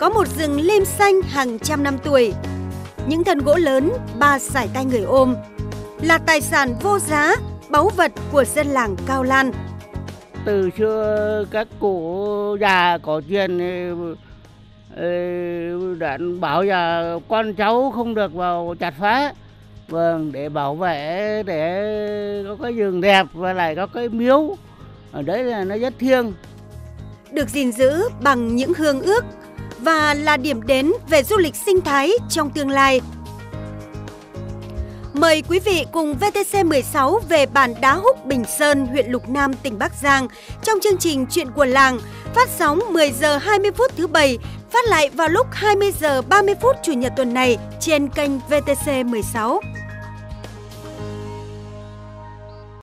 có một rừng lim xanh hàng trăm năm tuổi. Những thân gỗ lớn, 3 sải tay người ôm, là tài sản vô giá, báu vật của dân làng Cao Lan. Từ xưa các cụ già có truyền đã bảo là con cháu không được vào chặt phá. Vâng, để bảo vệ, để có cái rừng đẹp và lại có cái miếu. Ở đấy là nó rất thiêng. Được gìn giữ bằng những hương ước và là điểm đến về du lịch sinh thái trong tương lai. Mời quý vị cùng VTC16 về bản Đá Húc, Bình Sơn, huyện Lục Nam, tỉnh Bắc Giang trong chương trình Chuyện của làng, phát sóng 10 giờ 20 phút thứ Bảy, phát lại vào lúc 20 giờ 30 phút Chủ nhật tuần này trên kênh VTC16.